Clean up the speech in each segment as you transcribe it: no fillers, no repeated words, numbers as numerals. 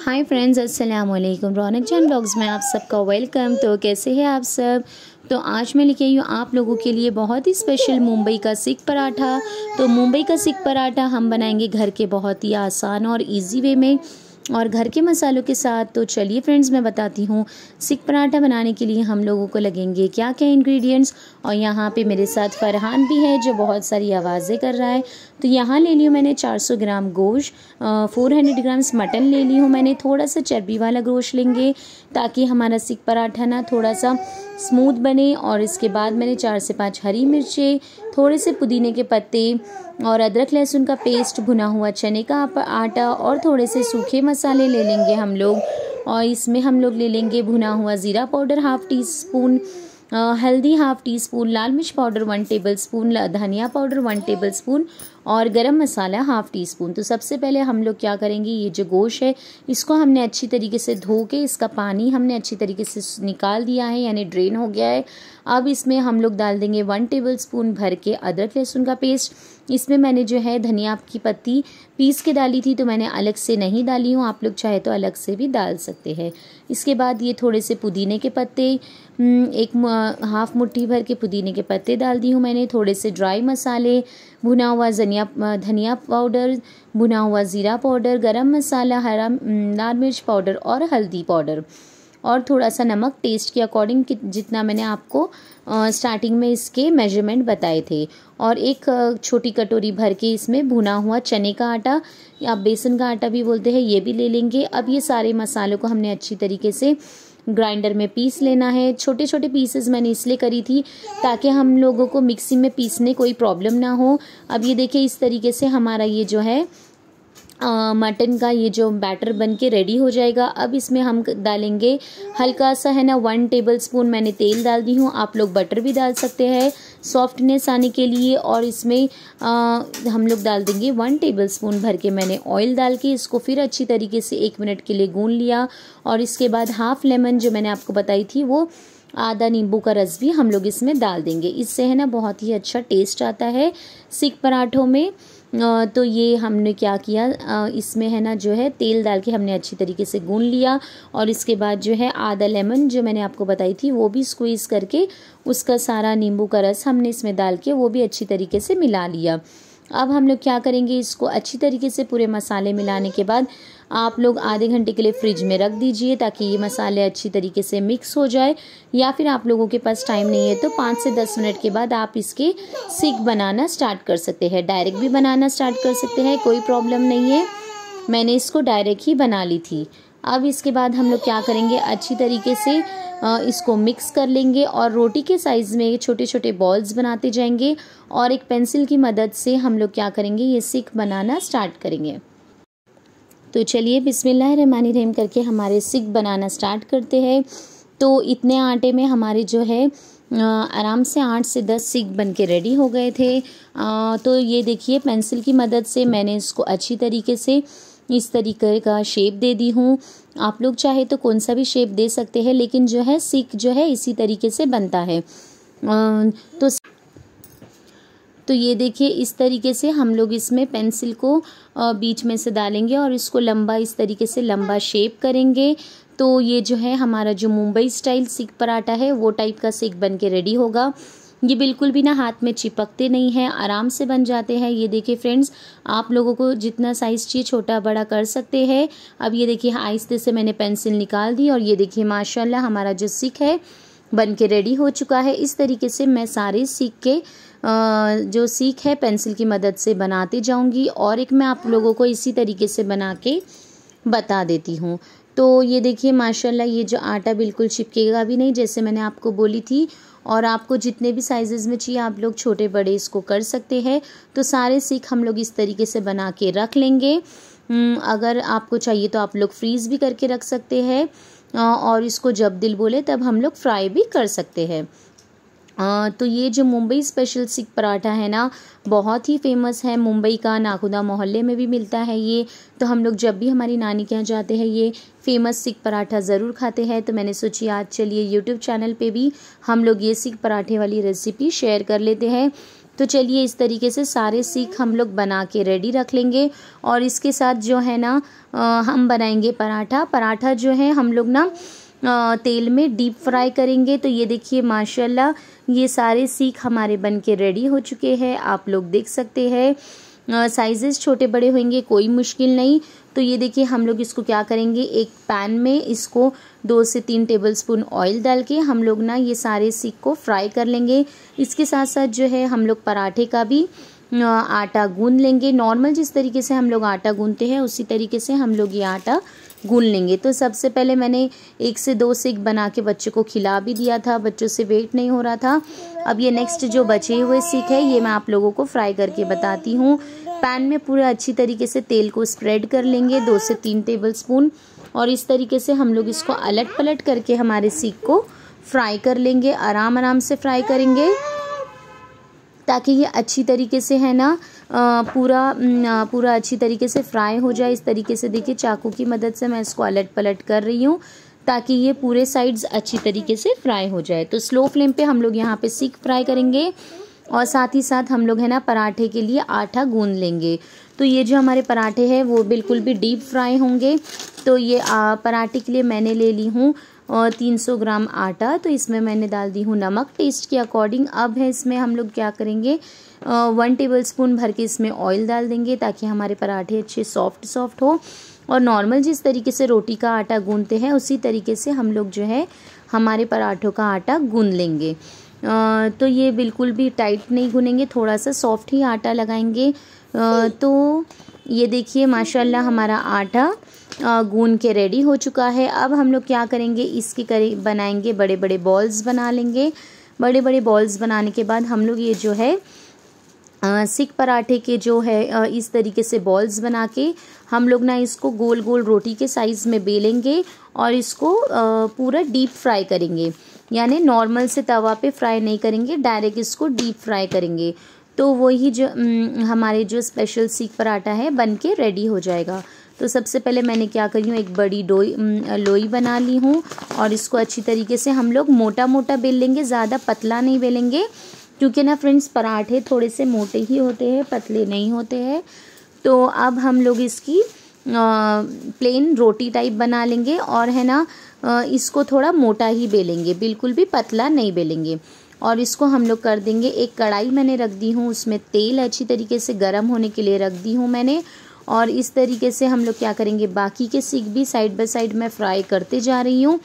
Hi friends, अस्सलाम वालेकुम। रौनक जान ब्लॉग्स में आप सबका वेलकम। तो कैसे हैं आप सब। तो आज मैं लेके आई हूँ आप लोगों के लिए बहुत ही स्पेशल मुंबई का सीख पराठा। तो मुंबई का सीख पराठा हम बनाएंगे घर के बहुत ही आसान और इजी वे में और घर के मसालों के साथ। तो चलिए फ्रेंड्स, मैं बताती हूँ सीख पराठा बनाने के लिए हम लोगों को लगेंगे क्या क्या इंग्रेडिएंट्स। और यहाँ पे मेरे साथ फरहान भी है जो बहुत सारी आवाज़ें कर रहा है। तो यहाँ ले ली हूँ मैंने 400 ग्राम गोश्त, 400 ग्राम्स मटन ले ली हूँ मैंने। थोड़ा सा चर्बी वाला गोश्त लेंगे ताकि हमारा सीख पराठा ना थोड़ा सा स्मूथ बने। और इसके बाद मैंने 4 से 5 हरी मिर्चें, थोड़े से पुदीने के पत्ते और अदरक लहसुन का पेस्ट, भुना हुआ चने का आटा और थोड़े से सूखे मसाले ले लेंगे हम लोग। और इसमें हम लोग ले लेंगे भुना हुआ ज़ीरा पाउडर हाफ़ टी स्पून, हल्दी हाफ़ टी स्पून, लाल मिर्च पाउडर 1 टेबल स्पून, धनिया पाउडर 1 टेबल स्पून और गरम मसाला हाफ़ टी स्पून। तो सबसे पहले हम लोग क्या करेंगे, ये जो गोश्त है इसको हमने अच्छी तरीके से धो के इसका पानी हमने अच्छी तरीके से निकाल दिया है, यानी ड्रेन हो गया है। अब इसमें हम लोग डाल देंगे 1 टेबल स्पून भर के अदरक लहसुन का पेस्ट। इसमें मैंने जो है धनिया की पत्ती पीस के डाली थी, तो मैंने अलग से नहीं डाली हूँ, आप लोग चाहे तो अलग से भी डाल सकते हैं। इसके बाद ये थोड़े से पुदीने के पत्ते, एक हाफ़ मुट्ठी भर के पुदीने के पत्ते डाल दी हूँ मैंने। थोड़े से ड्राई मसाले, भुना हुआ धनिया पाउडर, भुना हुआ ज़ीरा पाउडर, गरम मसाला, हरा लाल मिर्च पाउडर और हल्दी पाउडर और थोड़ा सा नमक टेस्ट के अकॉर्डिंग, जितना मैंने आपको स्टार्टिंग में इसके मेजरमेंट बताए थे। और एक छोटी कटोरी भर के इसमें भुना हुआ चने का आटा या बेसन का आटा भी बोलते हैं, ये भी ले लेंगे। अब ये सारे मसालों को हमने अच्छी तरीके से ग्राइंडर में पीस लेना है। छोटे छोटे पीसेस मैंने इसलिए करी थी ताकि हम लोगों को मिक्सी में पीसने कोई प्रॉब्लम ना हो। अब ये देखिए इस तरीके से हमारा ये जो है मटन का ये जो बैटर बन के रेडी हो जाएगा। अब इसमें हम डालेंगे हल्का सा है ना 1 टेबल स्पून मैंने तेल डाल दी हूँ, आप लोग बटर भी डाल सकते हैं सॉफ्टनेस आने के लिए। और इसमें हम लोग डाल देंगे 1 टेबल स्पून भर के मैंने ऑयल डाल के इसको फिर अच्छी तरीके से 1 मिनट के लिए गूंद लिया। और इसके बाद हाफ़ लेमन जो मैंने आपको बताई थी वो आधा नींबू का रस भी हम लोग इसमें डाल देंगे। इससे है ना बहुत ही अच्छा टेस्ट आता है सीख पराठों में। तो ये हमने क्या किया, इसमें है ना जो है तेल डाल के हमने अच्छी तरीके से गूंद लिया। और इसके बाद जो है आधा लेमन जो मैंने आपको बताई थी वो भी स्क्वीज़ करके उसका सारा नींबू का रस हमने इसमें डाल के वो भी अच्छी तरीके से मिला लिया। अब हम लोग क्या करेंगे, इसको अच्छी तरीके से पूरे मसाले मिलाने के बाद आप लोग आधे घंटे के लिए फ्रिज में रख दीजिए ताकि ये मसाले अच्छी तरीके से मिक्स हो जाए। या फिर आप लोगों के पास टाइम नहीं है तो 5 से 10 मिनट के बाद आप इसके सीख बनाना स्टार्ट कर सकते हैं। डायरेक्ट भी बनाना स्टार्ट कर सकते हैं, कोई प्रॉब्लम नहीं है। मैंने इसको डायरेक्ट ही बना ली थी। अब इसके बाद हम लोग क्या करेंगे, अच्छी तरीके से इसको मिक्स कर लेंगे और रोटी के साइज़ में छोटे छोटे बॉल्स बनाते जाएंगे। और एक पेंसिल की मदद से हम लोग क्या करेंगे, ये सीख बनाना स्टार्ट करेंगे। तो चलिए बिस्मिल्लाहिर्रहमानिर्रहीम करके हमारे सीख बनाना स्टार्ट करते हैं। तो इतने आटे में हमारे जो है आराम से 8 से 10 सीख बन के रेडी हो गए थे। तो ये देखिए पेंसिल की मदद से मैंने इसको अच्छी तरीके से इस तरीके का शेप दे दी हूँ। आप लोग चाहे तो कौन सा भी शेप दे सकते हैं, लेकिन जो है सीख जो है इसी तरीके से बनता है। तो ये देखिए इस तरीके से हम लोग इसमें पेंसिल को बीच में से डालेंगे और इसको लंबा इस तरीके से लंबा शेप करेंगे। तो ये जो है हमारा जो मुंबई स्टाइल सीख पराठा है वो टाइप का सीख बन के रेडी होगा। ये बिल्कुल भी ना हाथ में चिपकते नहीं हैं, आराम से बन जाते हैं। ये देखिए फ्रेंड्स, आप लोगों को जितना साइज़ चाहिए छोटा बड़ा कर सकते हैं। अब ये देखिए आहिस्ते से मैंने पेंसिल निकाल दी और ये देखिए माशाल्लाह हमारा जो सीख है बन के रेडी हो चुका है। इस तरीके से मैं सारे सीख के जो सीख है पेंसिल की मदद से बनाते जाऊंगी और एक मैं आप लोगों को इसी तरीके से बना के बता देती हूँ। तो ये देखिए माशाल्लाह ये जो आटा बिल्कुल चिपकेगा भी नहीं, जैसे मैंने आपको बोली थी। और आपको जितने भी साइजेस में चाहिए आप लोग छोटे बड़े इसको कर सकते हैं। तो सारे सीख हम लोग इस तरीके से बना के रख लेंगे। अगर आपको चाहिए तो आप लोग फ्रीज़ भी करके रख सकते हैं और इसको जब दिल बोले तब हम लोग फ्राई भी कर सकते हैं। तो ये जो मुंबई स्पेशल सीख पराठा है ना बहुत ही फेमस है मुंबई का, नाखुदा मोहल्ले में भी मिलता है ये। तो हम लोग जब भी हमारी नानी के यहाँ जाते हैं ये फेमस सीख पराठा ज़रूर खाते हैं। तो मैंने सोची आज चलिए यूट्यूब चैनल पे भी हम लोग ये सीख पराठे वाली रेसिपी शेयर कर लेते हैं। तो चलिए इस तरीके से सारे सीख हम लोग बना के रेडी रख लेंगे। और इसके साथ जो है ना हम बनाएंगे पराठा। पराठा जो है हम लोग ना तेल में डीप फ्राई करेंगे। तो ये देखिए माशाल्लाह ये सारे सीख हमारे बन के रेडी हो चुके हैं। आप लोग देख सकते हैं साइजेस छोटे बड़े होंगे, कोई मुश्किल नहीं। तो ये देखिए हम लोग इसको क्या करेंगे, एक पैन में इसको 2 से 3 टेबलस्पून ऑयल डाल के हम लोग ना ये सारे सीख को फ्राई कर लेंगे। इसके साथ साथ जो है हम लोग पराठे का भी आटा गूंद लेंगे। नॉर्मल जिस तरीके से हम लोग आटा गूंदते हैं उसी तरीके से हम लोग ये आटा गूंद लेंगे। तो सबसे पहले मैंने 1 से 2 सीख बना के बच्चों को खिला भी दिया था, बच्चों से वेट नहीं हो रहा था। अब ये नेक्स्ट जो बचे हुए सीख है ये मैं आप लोगों को फ्राई करके बताती हूँ। पैन में पूरा अच्छी तरीके से तेल को स्प्रेड कर लेंगे 2 से 3 टेबलस्पून, और इस तरीके से हम लोग इसको अलट पलट करके हमारे सीख को फ्राई कर लेंगे। आराम आराम से फ्राई करेंगे ताकि ये अच्छी तरीके से है ना पूरा अच्छी तरीके से फ्राई हो जाए। इस तरीके से देखिए चाकू की मदद से मैं इसको अलट पलट कर रही हूँ ताकि ये पूरे साइड्स अच्छी तरीके से फ्राई हो जाए। तो स्लो फ्लेम पे हम लोग यहाँ पे सीख फ्राई करेंगे और साथ ही साथ हम लोग है ना पराठे के लिए आटा गूंद लेंगे। तो ये जो हमारे पराठे हैं वो बिल्कुल भी डीप फ्राई होंगे। तो ये पराठे के लिए मैंने ले ली हूँ 300 ग्राम आटा। तो इसमें मैंने डाल दी हूँ नमक टेस्ट के अकॉर्डिंग। अब है इसमें हम लोग क्या करेंगे 1 टेबलस्पून भर के इसमें ऑयल डाल देंगे ताकि हमारे पराठे अच्छे सॉफ्ट हो। और नॉर्मल जिस तरीके से रोटी का आटा गूंदते हैं उसी तरीके से हम लोग जो है हमारे पराठों का आटा गूंद लेंगे। तो ये बिल्कुल भी टाइट नहीं गूनेंगे, थोड़ा सा सॉफ्ट ही आटा लगाएंगे। तो ये देखिए माशाल्लाह हमारा आटा गूंद के रेडी हो चुका है। अब हम लोग क्या करेंगे, इसके बनाएंगे बड़े बड़े बॉल्स बना लेंगे। बड़े बड़े बॉल्स बनाने के बाद हम लोग ये जो है सीख पराठे के जो है इस तरीके से बॉल्स बना के हम लोग ना इसको गोल गोल रोटी के साइज़ में बेलेंगे और इसको पूरा डीप फ्राई करेंगे। यानी नॉर्मल से तवा पे फ्राई नहीं करेंगे, डायरेक्ट इसको डीप फ्राई करेंगे। तो वही जो हमारे जो स्पेशल सीख पराठा है बन के रेडी हो जाएगा। तो सबसे पहले मैंने क्या करी हूँ, एक बड़ी लोई बना ली हूँ और इसको अच्छी तरीके से हम लोग मोटा मोटा बेल लेंगे, ज़्यादा पतला नहीं बेलेंगे क्योंकि ना फ्रेंड्स पराठे थोड़े से मोटे ही होते हैं, पतले नहीं होते हैं। तो अब हम लोग इसकी प्लेन रोटी टाइप बना लेंगे और है ना इसको थोड़ा मोटा ही बेलेंगे, बिल्कुल भी पतला नहीं बेलेंगे। और इसको हम लोग कर देंगे, एक कढ़ाई मैंने रख दी हूँ, उसमें तेल अच्छी तरीके से गर्म होने के लिए रख दी हूँ मैंने। और इस तरीके से हम लोग क्या करेंगे, बाकी के सीख भी साइड बाय साइड मैं फ्राई करते जा रही हूँ।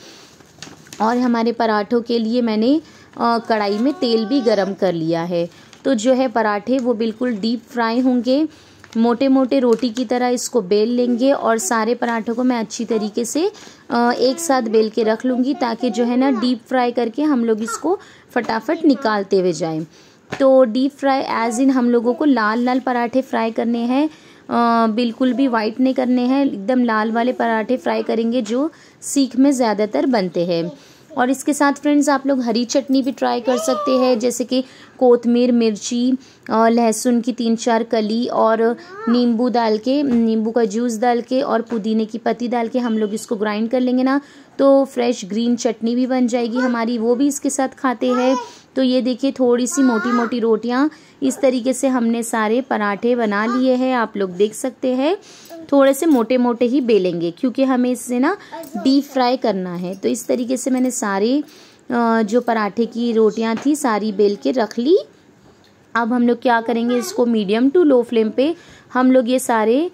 और हमारे पराठों के लिए मैंने कढ़ाई में तेल भी गरम कर लिया है। तो जो है पराठे वो बिल्कुल डीप फ्राई होंगे, मोटे मोटे रोटी की तरह इसको बेल लेंगे। और सारे पराठों को मैं अच्छी तरीके से एक साथ बेल के रख लूँगी ताकि जो है ना डीप फ्राई करके हम लोग इसको फटाफट निकालते हुए जाएं। तो डीप फ्राई एज इन हम लोगों को लाल लाल पराठे फ्राई करने हैं, बिल्कुल भी वाइट नहीं करने हैं, एकदम लाल वाले पराठे फ्राई करेंगे जो सीख में ज़्यादातर बनते हैं। और इसके साथ फ्रेंड्स आप लोग हरी चटनी भी ट्राई कर सकते हैं, जैसे कि कोतमीर, मिर्ची, लहसुन की 3-4 कली और नींबू डाल के, नींबू का जूस डाल के और पुदीने की पत्ती डाल के हम लोग इसको ग्राइंड कर लेंगे ना, तो फ्रेश ग्रीन चटनी भी बन जाएगी हमारी, वो भी इसके साथ खाते हैं। तो ये देखिए थोड़ी सी मोटी मोटी रोटियां इस तरीके से हमने सारे पराठे बना लिए हैं, आप लोग देख सकते हैं। थोड़े से मोटे मोटे ही बेलेंगे क्योंकि हमें इससे ना डीप फ्राई करना है। तो इस तरीके से मैंने सारे जो पराठे की रोटियां थी सारी बेल के रख ली। अब हम लोग क्या करेंगे, इसको मीडियम टू लो फ्लेम पे हम लोग ये सारे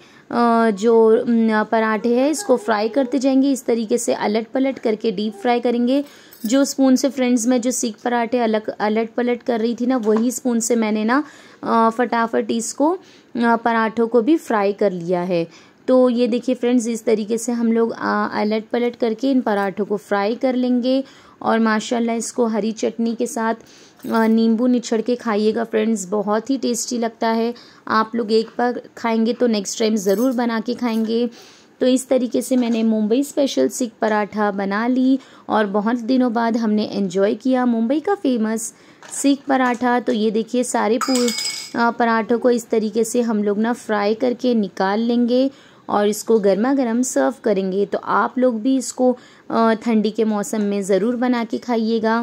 जो पराठे हैं इसको फ्राई करते जाएंगे। इस तरीके से अलट पलट करके डीप फ्राई करेंगे। जो स्पून से फ्रेंड्स मैं जो सीख पराठे अलट पलट कर रही थी ना, वही स्पून से मैंने ना फटाफट इसको पराठों को भी फ्राई कर लिया है। तो ये देखिए फ्रेंड्स इस तरीके से हम लोग अलट पलट करके इन पराठों को फ्राई कर लेंगे। और माशाल्लाह इसको हरी चटनी के साथ नींबू निचड़ के खाइएगा फ्रेंड्स, बहुत ही टेस्टी लगता है। आप लोग एक बार खाएंगे तो नेक्स्ट टाइम ज़रूर बना के खाएंगे। तो इस तरीके से मैंने मुंबई स्पेशल सीख पराठा बना ली और बहुत दिनों बाद हमने एंजॉय किया मुंबई का फेमस सीख पराठा। तो ये देखिए सारे पराठों को इस तरीके से हम लोग ना फ्राई करके निकाल लेंगे और इसको गर्मा गर्म सर्व करेंगे। तो आप लोग भी इसको ठंडी के मौसम में ज़रूर बना के खाइएगा।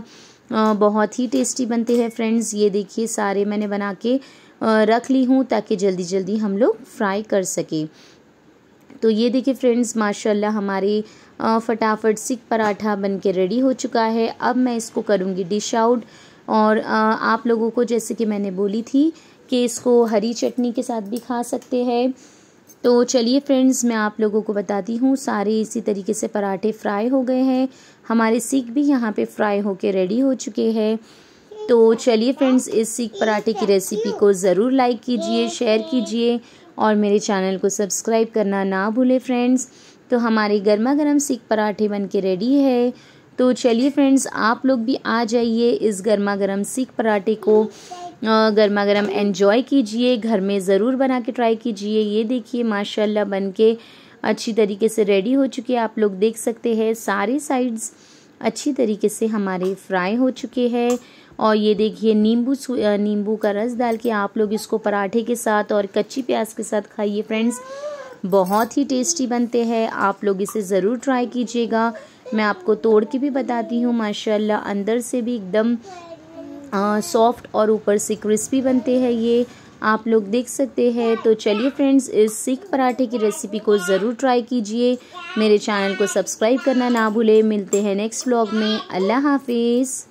बहुत ही टेस्टी बनते हैं फ्रेंड्स। ये देखिए सारे मैंने बना के रख ली हूँ ताकि जल्दी जल्दी हम लोग फ्राई कर सके। तो ये देखिए फ्रेंड्स माशाल्लाह हमारे फटाफट सिक पराठा बन के रेडी हो चुका है। अब मैं इसको करूँगी डिश आउट। और आप लोगों को जैसे कि मैंने बोली थी कि इसको हरी चटनी के साथ भी खा सकते हैं। तो चलिए फ्रेंड्स मैं आप लोगों को बताती हूँ, सारे इसी तरीके से पराठे फ्राई हो गए हैं। हमारे सीख भी यहाँ पे फ्राई होके रेडी हो चुके हैं। तो चलिए फ्रेंड्स इस सीख पराठे की रेसिपी को ज़रूर लाइक कीजिए, शेयर कीजिए और मेरे चैनल को सब्सक्राइब करना ना भूलें फ्रेंड्स। तो हमारे गर्मा गर्म सीख पराठे बन के रेडी है। तो चलिए फ्रेंड्स आप लोग भी आ जाइए, इस गर्मा गर्म सीख पराठे को गर्मा गर्म एंजॉय कीजिए, घर में ज़रूर बना के ट्राई कीजिए। ये देखिए माशाल्लाह बन के अच्छी तरीके से रेडी हो चुके हैं। आप लोग देख सकते हैं सारे साइड्स अच्छी तरीके से हमारे फ्राई हो चुके हैं। और ये देखिए नींबू का रस डाल के आप लोग इसको पराठे के साथ और कच्ची प्याज के साथ खाइए फ्रेंड्स, बहुत ही टेस्टी बनते हैं। आप लोग इसे ज़रूर ट्राई कीजिएगा। मैं आपको तोड़ के भी बताती हूँ, माशाल्लाह अंदर से भी एकदम सॉफ्ट और ऊपर से क्रिस्पी बनते हैं, ये आप लोग देख सकते हैं। तो चलिए फ्रेंड्स इस सीख पराठे की रेसिपी को ज़रूर ट्राई कीजिए, मेरे चैनल को सब्सक्राइब करना ना भूलें। मिलते हैं नेक्स्ट व्लॉग में। अल्लाह हाफिज़।